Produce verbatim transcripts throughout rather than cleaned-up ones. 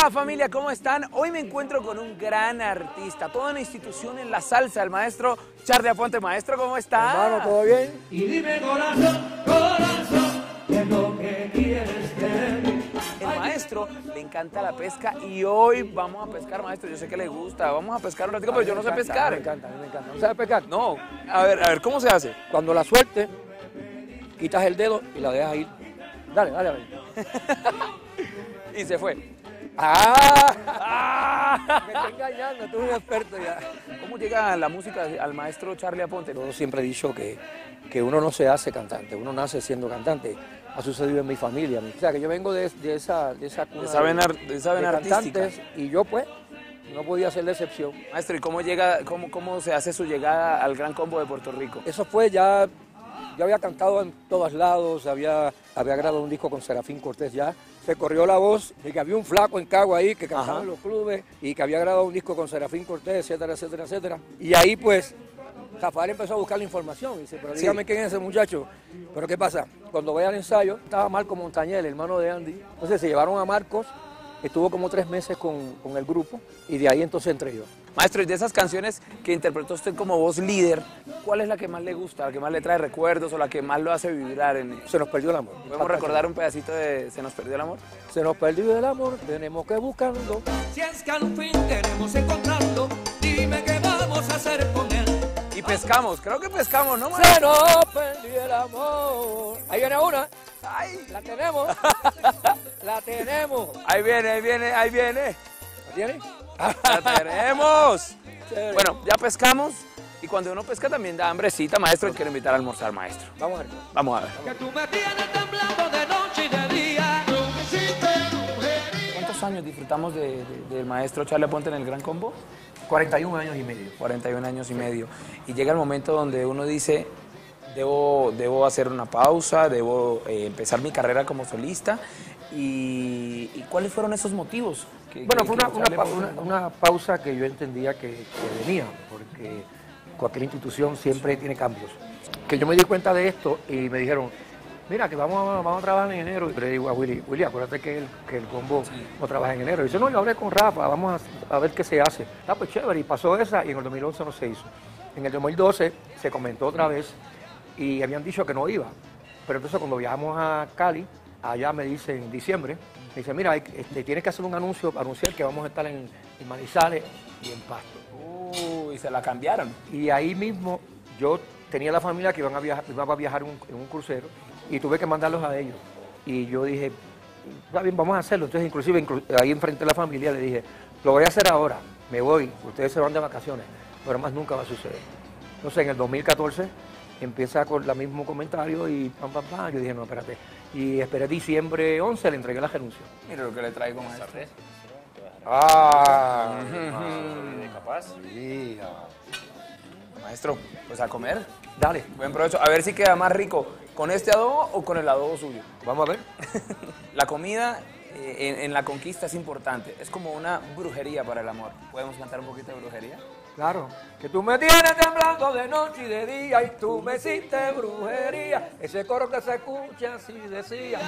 Hola familia, ¿cómo están? Hoy me encuentro con un gran artista, toda una institución en la salsa, el maestro Charly Aponte. Maestro, ¿cómo está? Hermano, ¿todo bien? Y dime corazón, corazón, ¿qué es lo que quieres tener? El maestro le encanta la pesca y hoy vamos a pescar, maestro. Yo sé que le gusta, vamos a pescar un ratito, pero yo no sé pescar. Me encanta, a mí me encanta. ¿No sabes pescar? No, a ver, a ver, ¿cómo se hace? Cuando la suelte, quitas el dedo y la dejas ir. Dale, dale, dale. Y se fue. ¡Ah! ¡Ah! Me está engañando, tú eres un experto ya. ¿Cómo llega la música al maestro Charly Aponte? Yo siempre he dicho que, que uno no se hace cantante, uno nace siendo cantante. Ha sucedido en mi familia. O sea, que yo vengo de, de esa de esa cuna De esa vena, de esa vena de artística. cantantes, y yo pues no podía ser la excepción. Maestro, ¿y cómo llega, cómo, cómo se hace su llegada al Gran Combo de Puerto Rico? Eso fue ya, yo había cantado en todos lados, había, había grabado un disco con Serafín Cortés ya. Se corrió la voz de que había un flaco en Cagua ahí que cantaba Ajá. en los clubes y que había grabado un disco con Serafín Cortés, etcétera, etcétera, etcétera. Y ahí pues Rafael empezó a buscar la información y dice, pero dígame Sí. quién es ese muchacho. Pero ¿qué pasa? Cuando voy al ensayo, estaba Marco Montañez, el hermano de Andy. Entonces se llevaron a Marcos, estuvo como tres meses con, con el grupo y de ahí entonces entré yo. Maestro, y de esas canciones que interpretó usted como voz líder, ¿cuál es la que más le gusta, la que más le trae recuerdos o la que más lo hace vibrar? En... Se nos perdió el amor. ¿Podemos recordar un pedacito de Se nos perdió el amor? Se nos perdió el amor, tenemos que buscarlo. Si es que al fin tenemos encontrarlo, dime qué vamos a hacer con él. Y pescamos, creo que pescamos, ¿no, maestro? Se nos perdió el amor. Ahí viene una. ¡Ay! La tenemos. La tenemos. Ahí viene, ahí viene, ahí viene. ¿La tiene? ¡La tenemos! Chévere. Bueno, ya pescamos y cuando uno pesca también da hambrecita, maestro. Quiero invitar a almorzar, maestro. Vamos a ver. Vamos a ver. Que tú me tienes temblando de noche y de día. ¿Cuántos años disfrutamos de, de- del maestro Charly Aponte en el Gran Combo? cuarenta y un años y medio. cuarenta y un años y medio. Y llega el momento donde uno dice, debo, debo hacer una pausa, debo eh, empezar mi carrera como solista. ¿Y, y cuáles fueron esos motivos? Que- Bueno, que- fue que una, una, Charly pa- Aponte- una- una pausa que yo entendía que, que venía, porque cualquier institución siempre tiene cambios. Que yo me di cuenta de esto y me dijeron, mira, que vamos a, vamos a trabajar en enero. Y le digo a Willy, Willy, acuérdate que el, que el combo no trabaja en enero. Y dice, no, yo hablé con Rafa, vamos a, a ver qué se hace. Ah, pues chévere, y pasó esa y en el dos mil once no se hizo. En el dos mil doce se comentó otra vez y habían dicho que no iba. Pero entonces cuando viajamos a Cali, allá me dicen en diciembre, me dicen, mira, hay- este, tienes que hacer un anuncio para anunciar que vamos a estar en, en Manizales y en Pasto. Uy, se la cambiaron. Y ahí mismo yo tenía la familia que iban a viajar, iba a viajar un- en un crucero y tuve que mandarlos a ellos. Y yo dije, está bien, vamos a hacerlo. Entonces, inclusive, inclu- ahí enfrente de la familia le dije, lo voy a hacer ahora, me voy, ustedes se van de vacaciones, pero más nunca va a suceder. Entonces, en el dos mil catorce empieza con el mismo comentario y pam, pam, pam. Yo dije, no, espérate. Y esperé diciembre once, le entregué la renuncia. Mira lo que le traigo, maestro. Ah, capaz. Maestro, pues a comer. dale, Buen provecho. A ver si queda más rico con este adobo o con el adobo suyo. vamos a ver. La comida eh, en, en la conquista es importante. Es como una brujería para el amor. ¿Podemos cantar un poquito de brujería? Claro, que tú me tienes temblando de noche y de día y tú me hiciste brujería. Ese coro que se escucha así decía.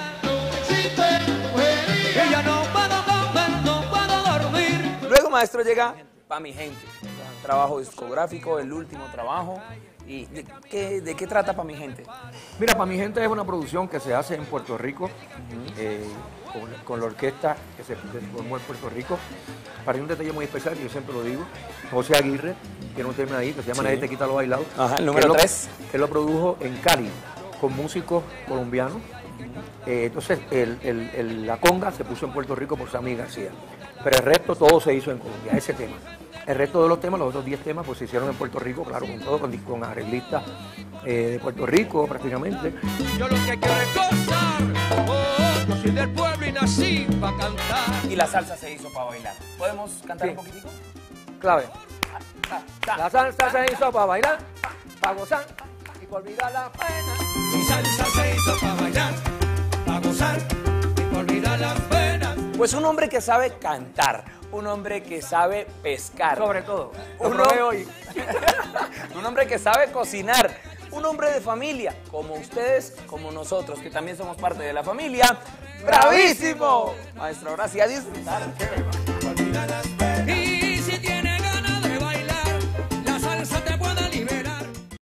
Que ya no puedo comer, no puedo dormir. Luego, maestro, llega Pa' Mi Gente. Trabajo discográfico, el último trabajo. ¿Y de qué, de qué trata Pa' Mi Gente? Mira, para mi gente es una producción que se hace en Puerto Rico, eh, con, con la orquesta que se, se formó en Puerto Rico. Para mí un detalle muy especial, que yo siempre lo digo, José Aguirre, tiene un tema ahí que se llama Sí. Nadie te quita lo bailado. Ajá, el que número él lo- tres. que él lo produjo en Cali, con músicos colombianos. Eh, entonces, el- el- el- la conga se puso en Puerto Rico por Sammy García. Pero el resto todo se hizo en Colombia, ese tema. El resto de los temas, los otros diez temas, pues se hicieron en Puerto Rico, claro, con todo, con, con arreglistas eh, de Puerto Rico prácticamente. Yo lo que quiero es gozar. Oh, yo soy del pueblo y nací para cantar. Y la salsa se hizo para bailar. ¿Podemos cantar Sí. un poquitico? Clave. Ta, ta. La salsa se hizo para bailar, para gozar y para olvidar la pena. Mi salsa se hizo para bailar, para gozar y para olvidar las penas. Pues un hombre que sabe cantar, un hombre que sabe pescar. Sobre todo. Lo Un probé hom- hoy. un hombre que sabe cocinar, un hombre de familia, como ustedes, como nosotros, que también somos parte de la familia. ¡Bravísimo! Maestro, ahora sí a disfrutar.